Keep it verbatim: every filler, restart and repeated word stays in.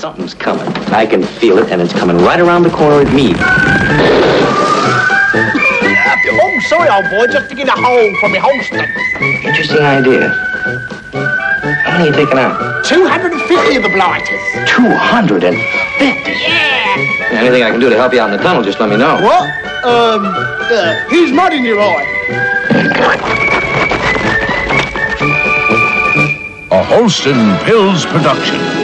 Something's coming. I can feel it, and it's coming right around the corner at me. Oh, sorry, old boy. Just digging a hole for my holster. Interesting idea. How many are you taking out? two hundred fifty of the blighters. two hundred fifty? Yeah. Anything I can do to help you out in the tunnel, just let me know. What? Um, uh, here's mud in your eye. A Holston Pills production.